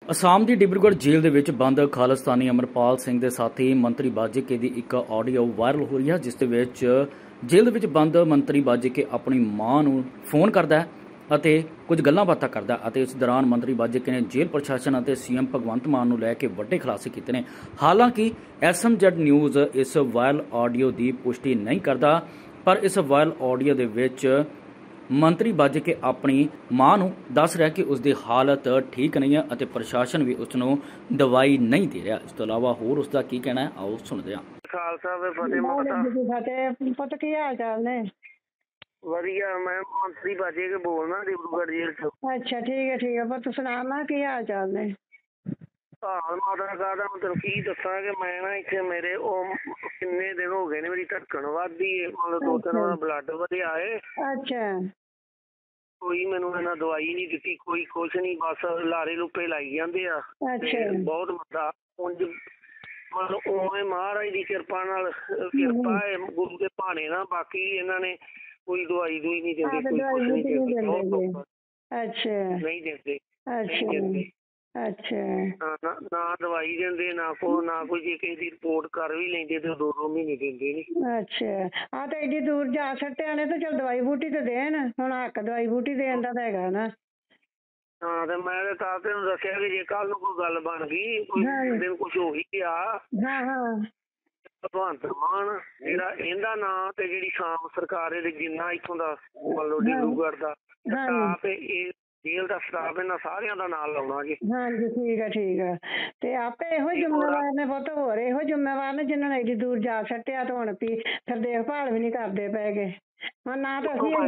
ਅਸਾਮ ਦੀ ਡਿਬਰੂਗੜ੍ਹ ਜੇਲ੍ਹ ਦੇ ਵਿੱਚ ਬੰਦ ਖਾਲਿਸਤਾਨੀ ਅਮਰਪਾਲ ਸਿੰਘ ਦੇ ਸਾਥੀ ਮੰਤਰੀ ਬਾਜੀਕੇ ਦੀ ਇੱਕ ਆਡੀਓ ਵਾਇਰਲ ਹੋ ਰਹੀ ਹੈ, ਜਿਸ ਦੇ ਵਿੱਚ ਜੇਲ੍ਹ ਦੇ ਵਿੱਚ ਬੰਦ ਮੰਤਰੀ ਬਾਜੀਕੇ ਆਪਣੀ ਮਾਂ ਨੂੰ ਫੋਨ ਕਰਦਾ ਹੈ ਅਤੇ ਕੁਝ ਗੱਲਾਂ ਬਾਤਾਂ ਕਰਦਾ ਅਤੇ ਇਸ ਦੌਰਾਨ ਮੰਤਰੀ ਬਾਜੀਕੇ ਨੇ ਜੇਲ੍ਹ ਪ੍ਰਸ਼ਾਸਨ ਅਤੇ ਸੀਐਮ ਭਗਵੰਤ ਮਾਨ ਨੂੰ ਲੈ ਕੇ ਵੱਡੇ ਖੁਲਾਸੇ ਕੀਤੇ ਨੇ। ਹਾਲਾਂਕਿ ਐਸਐਮਜ਼ੈਡ ਨਿਊਜ਼ ਇਸ ਵਾਇਰਲ ਆਡੀਓ ਦੀ ਪੁਸ਼ਟੀ ਨਹੀਂ ਕਰਦਾ, ਪਰ ਇਸ ਵਾਇਰਲ ਆਡੀਓ ਦੇ ਵਿੱਚ ਮੰਤਰੀ ਬਾਜੀਕੇ ਆਪਣੀ ਮਾਂ ਨੂੰ ਦੱਸ ਰਿਹਾ ਕਿ ਉਸ ਦੀ ਹਾਲਤ ਠੀਕ ਨਹੀਂ ਹੈ ਅਤੇ ਪ੍ਰਸ਼ਾਸਨ ਵੀ ਉਸ ਨੂੰ ਦਵਾਈ ਨਹੀਂ ਦੇ ਰਿਹਾ। ਇਸ ਤੋਂ ਇਲਾਵਾ ਹੋਰ ਉਸ ਦਾ ਕੀ ਕਹਿਣਾ ਹੈ, ਆਓ ਸੁਣਦੇ ਹਾਂ। ਖਾਲਸਾ ਵੇ ਫਤਿਹ ਮਾਤਾ। ਪੁੱਤ ਕੀ ਹਾਲ ਚਾਲ ਨੇ? ਵਧੀਆ, ਮੈਂ ਮੰਤਰੀ ਬਾਜੀਕੇ ਬੋਲਣਾ ਡਿਬਰੂਗੜ੍ਹ ਜੇਲ੍ਹ ਚੋਂ। ਅੱਛਾ ਠੀਕ ਹੈ ਪੁੱਤ ਸੁਣਾ ਨਾ ਕੀ ਹਾਲ ਚਾਲ ਨੇ? ਮਾਤਾ ਕਾਹਦਾ ਮੈਂ ਤੈਨੂੰ ਕੀ ਦੱਸਾਂ ਕਿ ਮੈਂ ਨਾ ਇੱਥੇ ਮੇਰੇ ਉਹ ਕਿੰਨੇ ਦਿਨ ਹੋ ਗਏ ਨੇ, ਮੇਰੀ ਧੜਕਣ ਵੱਧਦੀ ਹੈ, ਮਤਲਬ 2-3 ਵਾਰ ਬਲੱਡ ਵਧਿਆ ਹੈ। ਅੱਛਾ। ਕੋਈ ਮੈਨੂੰ ਇਹਨਾਂ ਦਵਾਈ ਨਹੀਂ ਦਿੱਤੀ, ਕੋਈ ਕੁਛ ਨਹੀਂ, ਬਸ ਲਾਰੇ ਲੁੱਪੇ ਲਾਈ ਜਾਂਦੇ ਆ। ਅੱਛਾ। ਬਹੁਤ ਵੱਡਾ ਉਂਝ ਮਤਲਬ ਉਵੇਂ ਮਹਾਰਾਜ ਦੀ ਕਿਰਪਾ ਨਾਲ ਕਿਰਪਾ ਹੈ, ਗੁਰੂ ਦੇ ਭਾਣੇ ਨਾਲ। ਬਾਕੀ ਇਹਨਾਂ ਨੇ ਕੋਈ ਦਵਾਈ ਦੂਈ ਨਹੀਂ ਦਿੰਦੇ, ਕੋਈ ਕੁਛ ਨਹੀਂ ਦਿੰਦੇ। ਅੱਛਾ ਨਹੀਂ ਦਿੰਦੇ। ਅੱਛਾ ਅੱਛਾ। ਨਾ ਦਵਾਈ ਦਿੰਦੇ, ਨਾ ਕੋਈ ਜੇ ਕਿਸੇ ਦੀ ਰਿਪੋਰਟ ਕਰ ਵੀ ਲੈਂਦੇ ਤੇ 2-2 ਮਹੀਨੇ ਦਿੰਦੇ ਨੀ। ਅੱਛਾ। ਤਾਂ ਐਡੀ ਦੂਰ ਜਾ ਸੱਟਿਆ ਨੇ ਤੇ ਚਲ ਦਵਾਈ ਬੂਟੀ ਤੇ ਦੇਣ, ਹੁਣ ਹੱਕ ਦਵਾਈ ਬੂਟੀ ਦੇਣ ਦਾ ਤਾਂ ਹੈਗਾ ਨਾ। ਹਾਂ ਤੇ ਮੈਂ ਤਾਂ ਤੈਨੂੰ ਦੱਸਿਆ ਕਿ ਜੇ ਕੱਲ ਨੂੰ ਕੋਈ ਗੱਲ ਬਣ ਗਈ, ਕੋਈ ਦਿਨ ਕੁਛ ਹੋ ਹੀ ਗਿਆ। ਹਾਂ। ਭਗਵੰਤ ਮਾਨ ਜਿਹੜਾ ਇਹਦਾ ਨਾਂ ਤੇ ਜਿਹੜੀ ਸ਼ਾਮ ਸਰਕਾਰ ਇਹਦੇ ਜਿੰਨਾ ਇੱਥੋਂ ਦਾ ਮਤਲਬ ਡਿਬਰੂਗੜ੍ਹ ਦਾ ਸਟਾਫ, ਇਹ ਜੇਲ੍ਹ ਦਾ ਸਟਾਫ, ਇਹਨਾਂ ਸਾਰਿਆਂ ਦਾ ਨਾਂ ਲਾਉਣਾ ਜੀ। ਹਾਂਜੀ ਠੀਕ ਆ। ਤੇ ਆਪੇ ਇਹੋ ਜ਼ਿੰਮੇਵਾਰ ਨੇ ਪੁੱਤ, ਹੋਰ ਇਹੋ ਜ਼ਿੰਮੇਵਾਰ ਨੇ ਜਿਨ੍ਹਾਂ ਨੇ ਐਡੀ ਦੂਰ ਜਾ ਸੱਟਿਆ ਤੇ ਹੁਣ ਵੀ ਫਿਰ ਦੇਖਭਾਲ ਵੀ ਨਹੀਂ ਕਰਦੇ ਪਏ ਗੇ। ਨਾ ਤਾਂ ਅਸੀਂ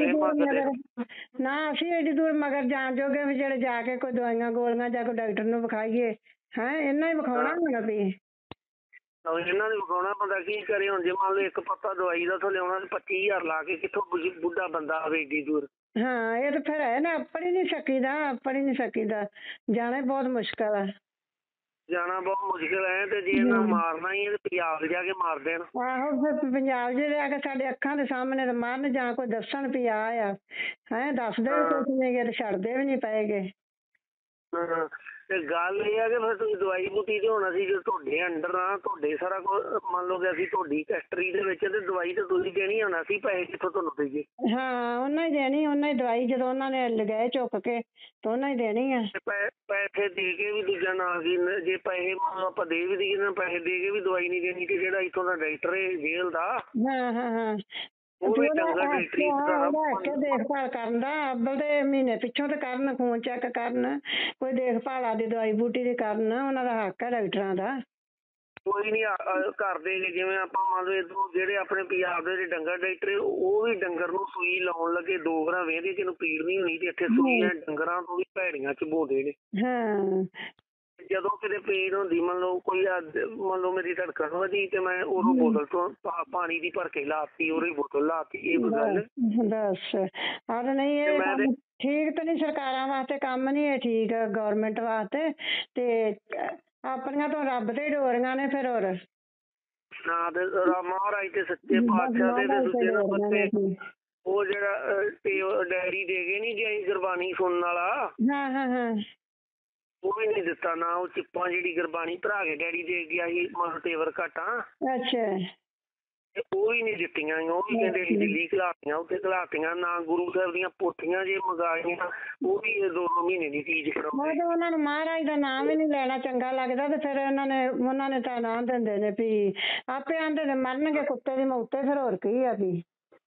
ਐਡੀ ਦੂਰ ਮਗਰ ਜਾਣ ਜੋਗੇ ਵੀ ਜਿਹੜੇ ਜਾ ਕੇ ਕੋਈ ਦਵਾਈਆਂ ਗੋਲੀਆਂ ਜਾਂ ਕੋਈ ਡਾਕਟਰ ਨੂੰ ਵਿਖਾਈਏ। ਇਹਨਾਂ ਹੀ ਵਿਖਾਉਣਾ ਹੋਣਾ ਵੀ ਇਹਨਾਂ ਨੇ ਵਿਖਾਉਣਾ। ਬੰਦਾ ਕੀ ਕਰੇ ਹੁਣ? ਜੇ ਮੰਨ ਲਓ ਇੱਕ ਪੱਤਾ ਦਵਾਈ ਦਾ ਉੱਥੋਂ ਲਿਆਉਣਾ 25,000 ਲਾ ਕੇ, ਕਿੱਥੋਂ ਬੁੱਢਾ ਬੰਦਾ ਆਵੇ ਏਡੀ ਦੂਰ? ਹਾਂ ਇਹ ਤਾਂ ਫਿਰ ਹੈ ਨਾ, ਆਪੜ ਹੀ ਨਹੀਂ ਸਕੀਦਾ, ਜਾਣਾ ਬਹੁਤ ਮੁਸ਼ਕਲ ਆ। ਜਾਣਾ ਬਹੁਤ ਮੁਸ਼ਕਿਲ ਹੈ। ਤੇ ਜੇ ਇਹਨਾਂ ਮਾਰਨਾ ਹੀ ਹੈ ਤੇ ਪੰਜਾਬ ਜਾ ਕੇ ਮਾਰ ਦੇਣ। ਆਹੋ ਫਿਰ ਪੰਜਾਬ ਜੇ ਆ ਕੇ ਸਾਡੇ ਅੱਖਾਂ ਦੇ ਸਾਹਮਣੇ ਤੇ ਮਾਰਨ, ਜਾਂ ਕੋਈ ਦੱਸਣ ਵੀ ਆ ਦੱਸਦੇ ਵੀ ਕੁਛ ਨਹੀਂ ਗੇ ਤੇ ਛੱਡਦੇ ਵੀ ਨਹੀਂ ਪਏਗੇ। ਤੇ ਗੱਲ ਇਹ ਆ ਕਿ ਫਿਰ ਤੁਸੀਂ ਦਵਾਈ ਬੂਟੀ ਤੇ ਹੋਣਾ ਸੀ, ਜੋ ਤੁਹਾਡੇ ਅੰਡਰ ਆ, ਤੁਹਾਡੇ ਸਾਰਾ ਕੁਝ ਮੰਨ ਲਓ ਕਿ ਅਸੀਂ ਤੁਹਾਡੀ ਕਸਟਡੀ ਦੇ ਵਿੱਚ, ਤੇ ਦਵਾਈ ਤੇ ਤੁਸੀਂ ਦੇਣੀ ਹੋਣਾ ਸੀ, ਪੈਸੇ ਕਿੱਥੋਂ ਤੁਹਾਨੂੰ ਦੇਈਏ? ਹਾਂ ਉਹਨਾਂ ਹੀ ਦੇਣੀ, ਉਹਨਾਂ ਹੀ ਦਵਾਈ ਜਦੋਂ ਉਹਨਾਂ ਨੇ ਲਗਾਏ ਚੁੱਕ ਕੇ ਤੇ ਉਹਨਾਂ ਹੀ ਦੇਣੀ ਆ। ਪੈਸੇ ਦੇ ਕੇ ਵੀ ਦੂਜਾ ਨਾ ਕੀ, ਜੇ ਪੈਸੇ ਆਪਾਂ ਦੇ ਵੀ ਦਈਏ ਨਾ, ਪੈਸੇ ਦੇ ਕੇ ਵੀ ਦਵਾਈ ਨਹੀਂ ਦੇਣੀ। ਤੇ ਜਿਹੜਾ ਇੱਥੋਂ ਦਾ ਡਾਕਟਰ ਹੈ ਜੇਲ੍ਹ ਦਾ, ਹਾਂ ਉਹ ਵੀ ਡੰਗਰ ਦੇਖਭਾਲ ਕਰਨ ਦਾ, ਅੱਬਲ ਦੇ ਮਹੀਨੇ ਪਿੱਛੋਂ ਤੇ ਕਰਨ, ਖੂਨ ਚੈੱਕ ਕਰਨ, ਕੋਈ ਦੇਖਭਾਲ ਆਦੀ ਦਵਾਈ ਬੂਟੀ ਦੀ ਕਰਨ, ਉਹਨਾਂ ਦਾ ਹੱਕ ਹੈ ਡਾਕਟਰਾਂ ਦਾ। ਕੋਈ ਨਹੀਂ ਕਰਦੇ ਗੇ। ਜਿਵੇਂ ਆਪਾਂ ਮੰਨ ਲਓ ਇੱਧਰੋਂ ਜਿਹੜੇ ਆਪਣੇ ਪੰਜਾਬ ਦੇ ਡੰਗਰ ਡਾਕਟਰ, ਉਹ ਵੀ ਡੰਗਰ ਨੂੰ ਸੂਈ ਲਾਉਣ ਲੱਗੇ 2 ਵਾਰ ਵੇਖਦੇ ਤੈਨੂੰ ਪੀੜ ਨਹੀਂ ਹੋਣੀ, ਤੇ ਇੱਥੇ ਸੂਈਆਂ ਡੰਗਰਾਂ ਤੋਂ ਵੀ ਭੈੜੀਆਂ ਚਬੋਦੇ ਨੇ। ਹਾਂ ਜਦੋਂ ਕਿਤੇ ਪੀੜ ਹੁੰਦੀ, ਮੰਨ ਲਓ ਕੋਈ ਮੰਨ ਲਓ ਮੇਰੀ ਧੜਕਣ ਵਧੀ ਤੇ ਮੈਂ ਉਹਨੂੰ ਬੋਤਲ ਤੋਂ ਪਾਣੀ ਦੀ ਭਰ ਕੇ ਲਾਤੀ, ਉਹਦੀ ਬੋਤਲ ਲਾਤੀ। ਇਹ ਗੱਲ ਦੱਸ ਨਹੀਂ, ਇਹ ਠੀਕ ਤਾਂ ਨਹੀਂ, ਸਰਕਾਰਾਂ ਵਾਸਤੇ ਕੰਮ ਨਹੀਂ ਇਹ ਠੀਕ, ਗਵਰਨਮੈਂਟ ਵਾਸਤੇ ਤੇ ਆਪਣੀਆਂ ਤੋਂ ਰੱਬ ਤੇ ਡੋਰੀਆਂ ਨੇ ਫਿਰ। ਹੋਰ ਨਾ ਤੇ ਮਹਾਰਾਜ ਤੇ ਸੱਚੇ ਪਾਤਸ਼ਾਹ ਦੇ ਦੂਜੇ ਨੰਬਰ ਉਹ ਜਿਹੜਾ ਡੈਡੀ ਦੇ ਗਏ ਨੀ ਜੀ ਗੁਰਬਾਣੀ ਸੁਣਨ ਵਾਲਾ, ਹਾਂ ਉਹ ਵੀ ਨਹੀਂ ਦਿੱਤਾ ਨਾ। ਉਹ ਚਿੱਪਾਂ ਜਿਹੜੀ ਗੁਰਬਾਣੀ ਭਰਾ ਕੇ ਡੈਡੀ ਦੇ ਗਿਆ ਸੀ ਤੇਵਰ ਘਾਟਾਂ, ਅੱਛਾ, ਉਹ ਵੀ ਨਹੀਂ ਦਿੱਤੀਆਂ। ਉਹ ਵੀ ਕਹਿੰਦੇ ਸੀ ਦਿੱਲੀ ਘਲਾਤੀਆਂ, ਉੱਥੇ ਘਲਾਤੀਆਂ। ਨਾ ਗੁਰੂ ਸਾਹਿਬ ਦੀਆਂ ਪੋਥੀਆਂ ਜੇ ਮੰਗਾਈਆਂ, ਉਹ ਵੀ 2 ਮਹੀਨੇ ਦੀ ਚੀਜ਼ ਕਰਾਉਂਦੇ। ਉਹਨਾਂ ਨੂੰ ਮਹਾਰਾਜ ਦਾ ਨਾਮ ਵੀ ਨਹੀਂ ਲੈਣਾ ਚੰਗਾ ਲੱਗਦਾ, ਤੇ ਫਿਰ ਉਹਨਾਂ ਨੇ ਤਾਂ ਨਾਂ ਦਿੰਦੇ ਨੇ ਵੀ ਆਪੇ ਆਂਦੇ ਨੇ ਮਰਨਗੇ ਕੁੱਤੇ ਦੀ ਮੌਤੇ, ਫਿਰ ਹੋਰ ਕੀ ਆ ਵੀ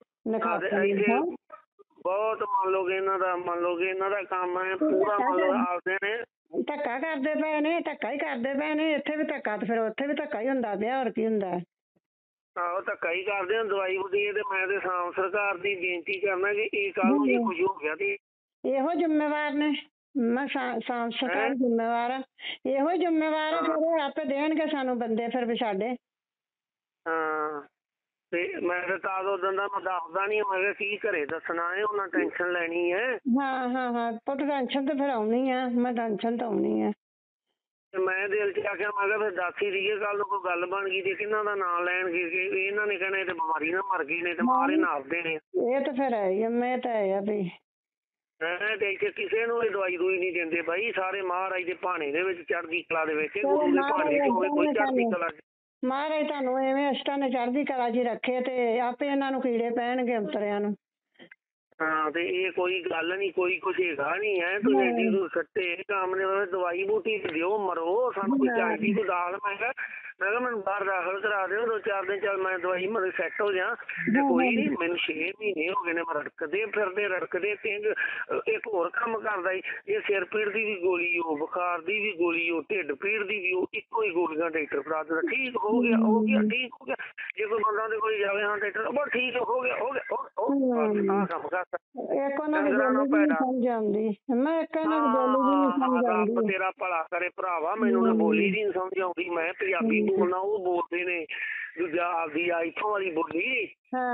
ਬਹੁਤ ਮੰਨ ਲਓ ਕਿ ਇਹਨਾਂ ਦਾ ਕੰਮ ਹੈ ਪੂਰਾ, ਮੰਨ ਲਓ ਆਪਦੇ ਨੇ ਧੱਕਾ ਕਰਦੇ ਪਏ ਨੇ, ਧੱਕਾ ਹੀ ਕਰਦੇ ਪਏ ਨੇ। ਇੱਥੇ ਵੀ ਧੱਕਾ ਤੇ ਫਿਰ ਉੱਥੇ ਵੀ ਧੱਕਾ ਹੀ ਹੁੰਦਾ ਪਿਆ, ਹੋਰ ਕੀ ਹੁੰਦਾ? ਆਹੋ ਧੱਕਾ ਹੀ ਕਰਦੇ ਆ ਦਵਾਈ ਬੂਟੀ। ਤੇ ਮੈਂ ਤੇ ਆਸਾਮ ਸਰਕਾਰ ਦੀ ਬੇਨਤੀ ਕਰਨਾ ਕਿ ਇਹ ਕੱਲ ਨੂੰ ਜੇ ਕੁਝ ਹੋ ਗਿਆ ਤੇ ਇਹੋ ਜ਼ਿੰਮੇਵਾਰ ਨੇ। ਮੈਂ ਆਸਾਮ ਸਰਕਾਰ ਜ਼ਿੰਮੇਵਾਰ ਆ, ਇਹੋ ਜ਼ਿੰਮੇਵਾਰ ਆ, ਫਿਰ ਆਪੇ ਦੇਣਗੇ ਸਾਨੂੰ ਬੰਦੇ ਫਿਰ ਵੀ ਸਾਡੇ। ਹਾਂ ਤੇ ਮੈਂ ਤਾਂ ਉਦੋਂ ਦਾ ਮੈਂ ਦੱਸਦਾ ਨੀ, ਮੈਂ ਕਿਹਾ ਕੀ ਘਰੇ ਦੱਸਣਾ ਹੈ, ਉਹਨਾਂ ਟੈਨਸ਼ਨ ਲੈਣੀ ਹੈ। ਹਾਂ ਪੁੱਤ ਟੈਨਸ਼ਨ ਤੇ ਫਿਰ ਆਉਣੀ ਆ, ਮੈਂ ਟੈਨਸ਼ਨ ਤਾਂ ਆਉਣੀ ਆ। ਮੈਂ ਦਿਲ ਚ ਆਖਿਆ, ਮੈਂ ਕਿਹਾ ਫਿਰ ਦੱਸ ਹੀ ਦਈਏ, ਕੱਲ ਨੂੰ ਕੋਈ ਗੱਲ ਬਣ ਗਈ ਤੇ ਕਿਹਨਾਂ ਦਾ ਨਾਂ ਲੈਣਗੇ ਕਿ ਇਹਨਾਂ ਨੇ ਕਹਿਣਾ ਇਹ ਤੇ ਬਿਮਾਰੀ ਨਾਲ ਮਰ ਗਏ ਨੇ ਤੇ ਮਾਰੇ ਨਾਪਦੇ ਨੇ। ਇਹ ਤਾਂ ਫਿਰ ਹੈ ਹੀ, ਮੈਂ ਤਾਂ ਹੈ ਆ ਵੀ ਤੇ ਇੱਥੇ ਕਿਸੇ ਨੂੰ ਵੀ ਦਵਾਈ ਦੂਈ ਨਹੀਂ ਦਿੰਦੇ ਬਾਈ, ਸਾਰੇ ਮਹਾਰਾਜ ਦੇ ਭਾਣੇ ਦੇ ਵਿੱਚ ਚੜ੍ਹਦੀ ਕਲਾ ਦੇ ਵਿੱਚ, ਗੁਰੂ ਦੇ ਭਾਣੇ ਚ ਹੋਵੇ ਕੋਈ ਚੜ੍ਹਦੀ ਕਲਾ ਚ। ਮਹਾਰਾਜ ਤੁਹਾਨੂੰ ਐਵੇਂ ਅਸ਼ਟਾਂ ਨੇ ਚੜ੍ਹਦੀ ਕਲਾ 'ਚ ਰੱਖੇ ਤੇ ਆਪੇ ਇਹਨਾਂ ਨੂੰ ਕੀੜੇ ਪੈਣਗੇ ਅੰਤਰਿਆਂ ਨੂੰ। ਹਾਂ ਤੇ ਇਹ ਕੋਈ ਗੱਲ ਨਹੀਂ, ਕੋਈ ਕੁਛ ਹੈਗਾ ਨਹੀਂ ਹੈ। ਤੁਸੀਂ ਐਡੀ ਦੂਰ ਸੱਟੇ ਕੰਮ ਨੇ, ਦਵਾਈ ਬੂਟੀ ਦਿਓ, ਮਰੋ, ਸਾਨੂੰ ਕੋਈ ਚਾਹੀਦੀ ਕੋਈ ਦਾਲ। ਮੈਂ ਕਿਹਾ ਮੈਨੂੰ ਬਾਹਰ ਦਾਖਲ ਕਰਾ ਦਿਓ 2-4 ਦਿਨ, ਚੱਲ ਮੈਂ ਦਵਾਈ ਮਤਲਬ ਸੈੱਟ ਹੋ ਜਾ। ਕੋਈ ਨਹੀਂ, ਮੈਨੂੰ 6 ਮਹੀਨੇ ਹੋ ਗਏ ਨੇ ਰੜਕਦੇ ਫਿਰਦੇ ਤਿੰਨ। ਇੱਕ ਹੋਰ ਕੰਮ ਕਰਦਾ ਜੀ, ਇਹ ਸਿਰ ਪੀੜ ਦੀ ਵੀ ਗੋਲੀ ਉਹ, ਬੁਖਾਰ ਦੀ ਵੀ ਗੋਲੀ ਉਹ, ਢਿੱਡ ਪੀੜ ਦੀ ਵੀ ਉਹ, ਇੱਕੋ ਹੀ ਗੋਲੀਆਂ ਡਾਕਟਰ ਫੜਾ ਦਿੰਦਾ। ਠੀਕ ਹੋ ਗਿਆ ਠੀਕ ਹੋ ਗਿਆ। ਜੇ ਕੋਈ ਬੰਦਾ ਉਹਦੇ ਕੋਲ ਜਾਵੇ, ਹਾਂ ਡਾਕਟਰ ਬਸ ਠੀਕ ਹੋ ਗਿਆ ਆਹ ਕੰਮ ਕਰਦਾ। ਇੱਕ ਉਹਨਾਂ ਦੀ ਬੋਲੀ ਵੀ ਨਹੀਂ ਸਮਝ ਆਉਂਦੀ। ਮੈਂ ਇੱਕ ਇਹਨਾਂ ਦੀ ਬੋਲੀ ਵੀ ਨਹੀਂ ਸਮਝ ਆਉਂਦੀ। ਰੱਬ ਤੇਰਾ ਭਲਾ ਕਰੇ ਭਰਾਵਾ, ਮੈਨੂੰ ਤਾਂ ਬੋਲੀ ਨਹੀਂ ਸਮਝ ਆਉਂਦੀ। ਮੈਂ ਪੰਜਾਬੀ ਬੋਲਣਾ, ਉਹ ਬੋਲਦੇ ਨੇ ਦੂਜਾ ਆਪਦੀ ਆ ਇੱਥੋਂ ਵਾਲੀ ਬੋਲੀ।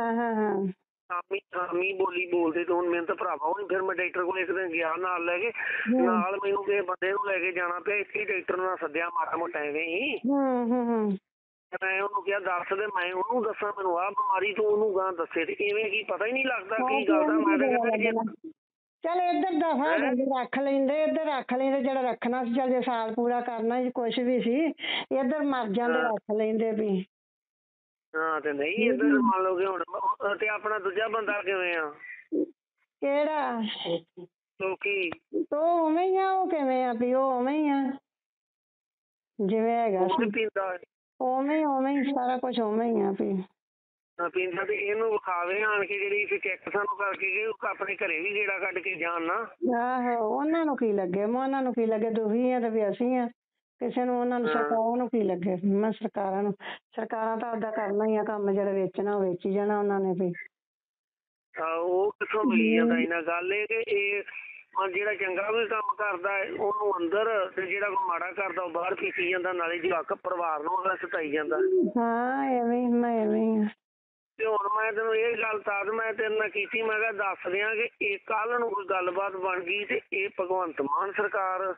ਸ਼ਾਮੀ ਬੋਲੀ ਬੋਲਦੇ ਤੇ ਹੁਣ ਮੈਨੂੰ ਤਾਂ ਭਰਾਵਾ ਉਹ ਨੀ। ਫਿਰ ਮੈਂ ਡਾਕਟਰ ਕੋਲ ਇੱਕ ਦਿਨ ਗਿਆ ਨਾਲ ਲੈ ਕੇ, ਨਾਲ ਮੈਨੂੰ ਕਿਸੇ ਬੰਦੇ ਨੂੰ ਲੈ ਕੇ ਜਾਣਾ ਪਿਆ। ਇੱਥੇ ਡਾਕਟਰ ਨੂੰ ਸੱਦਿਆ ਮਾੜਾ ਮੋਟਾ ਐਵੇਂ ਹੀ। ਮੈਂ ਉਹਨੂੰ ਕਿਹਾ ਦੱਸ ਦੇ, ਮੈਂ ਉਹਨੂੰ ਦੱਸਾਂ ਮੈਨੂੰ ਆਹ ਬਿਮਾਰੀ, ਤੂੰ ਉਹਨੂੰ ਗਾਂ ਦੱਸੇ। ਤੇ ਇਵੇਂ ਕੀ ਪਤਾ ਹੀ ਨਹੀਂ ਲੱਗਦਾ ਕੀ ਗੱਲ ਦਾ। ਮੈਂ ਤਾਂ ਕਹਿੰਦਾ ਚੱਲ ਇੱਧਰ ਦਫਾ ਰੱਖ ਲੈਂਦੇ, ਇੱਧਰ ਰੱਖ ਲੈਂਦੇ ਜਿਹੜਾ ਰੱਖਣਾ ਸੀ। ਚੱਲ ਜੇ ਸਾਲ ਪੂਰਾ ਕਰਨਾ ਸੀ, ਕੁਛ ਵੀ ਸੀ, ਇੱਧਰ ਮਰ ਜਾਂਦੇ ਰੱਖ ਲੈਂਦੇ ਵੀ। ਹਾਂ ਤੇ ਨਹੀਂ ਇੱਧਰ ਮੰਨ ਲਓ ਕਿ ਹੁਣ ਤੇ ਆਪਣਾ ਦੂਜਾ ਬੰਦਾ ਕਿਵੇਂ ਆ? ਕਿਹੜਾ? ਲੋਕੀ ਤੋ ਉਵੇਂ ਹੀ ਆ। ਉਹ ਕਿਵੇਂ ਆ ਵੀ? ਉਹ ਉਵੇਂ ਹੀ ਆ ਜਿਵੇਂ ਹੈਗਾ ਸੀ, ਪੀਂਦਾ ਉਵੇਂ ਹੀ ਸਾਰਾ ਕੁਛ ਉਵੇਂ ਹੀ ਆ ਵੀ ਪੀਂਦਾ। ਤੇ ਇਹਨੂੰ ਵਿਖਾਵੇ ਆਣ ਕੇ, ਜਿਹੜੀ ਚੈੱਕ ਸਾਨੂੰ ਕਰਕੇ ਗਏ, ਆਪਣੇ ਘਰੇ ਵੀ ਗੇੜਾ ਕੱਢ ਕੇ ਜਾਣ ਨਾ। ਆਹੋ ਉਹਨਾਂ ਨੂੰ ਕੀ ਲੱਗੇ, ਉਹਨਾਂ ਨੂੰ ਕੀ ਲੱਗੇ, ਦੁਖੀ ਆ ਤੇ ਵੀ ਅਸੀਂ ਆ। ਕਿਸੇ ਨੂੰ ਉਹਨਾਂ ਨੂੰ ਸਰਕਾਰਾਂ ਨੂੰ ਕੀ ਲੱਗੇ। ਮੈਂ ਸਰਕਾਰਾਂ ਤਾਂ ਆਪਦਾ ਕਰਨਾ ਹੀ ਆ ਕੰਮ, ਜਿਹੜਾ ਵੇਚਣਾ ਉਹ ਵੇਚੀ ਜਾਣਾ ਉਹਨਾਂ ਨੇ ਵੀ। ਉਹ ਕਿੱਥੋਂ ਮਿਲੀ ਜਾਂਦਾ ਇਹਨਾਂ ਗੱਲ। ਇਹ ਕਿ ਇਹ ਜਿਹੜਾ ਚੰਗਾ ਵੀ ਕੰਮ ਕਰਦਾ ਉਹਨੂੰ ਅੰਦਰ, ਤੇ ਜਿਹੜਾ ਕੋਈ ਮਾੜਾ ਕਰਦਾ ਉਹ ਬਾਹਰ ਪੀਤੀ ਜਾਂਦਾ, ਨਾਲੇ ਜਵਾਕ ਪਰਿਵਾਰ ਨੂੰ ਉਹਦਾ ਸਤਾਈ ਜਾਂਦਾ। ਹਾਂ ਐਵੇਂ ਹੀ ਆ। ਤੇ ਹੁਣ ਮੈਂ ਤੈਨੂੰ ਇਹ ਗੱਲ ਤਾਂ ਮੈਂ ਤੇਰੇ ਨਾਲ ਕੀਤੀ, ਮੈਂ ਕਿਹਾ ਦੱਸ ਦਿਆਂ ਕਿ ਇਹ ਕੱਲ ਨੂੰ ਕੋਈ ਗੱਲਬਾਤ ਬਣ ਗਈ ਤੇ ਇਹ ਭਗਵੰਤ ਮਾਨ ਸਰਕਾਰ,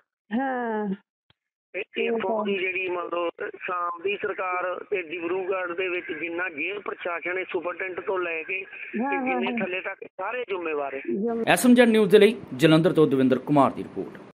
ਇੱਥੋਂ ਦੀ ਜਿਹੜੀ ਮਤਲਬ ਸ਼ਾਮ ਦੀ ਸਰਕਾਰ ਤੇ ਡਿਬਰੂਗੜ੍ਹ ਦੇ ਵਿੱਚ ਜਿੰਨਾ ਜੇਲ੍ਹ ਪ੍ਰਸ਼ਾਸਨ ਹੈ, ਸੁਪਰਡੈਂਟ ਤੋਂ ਲੈ ਕੇ ਜਿੰਨੇ ਥੱਲੇ ਤੱਕ ਸਾਰੇ ਜ਼ਿੰਮੇਵਾਰ ਹੈ। ਐਸਐਮਜੈਡ ਨਿਊਜ਼ ਦੇ ਲਈ ਜਲੰਧਰ ਤੋਂ ਦਵਿੰਦਰ ਕੁਮਾਰ ਦੀ ਰਿਪੋਰਟ।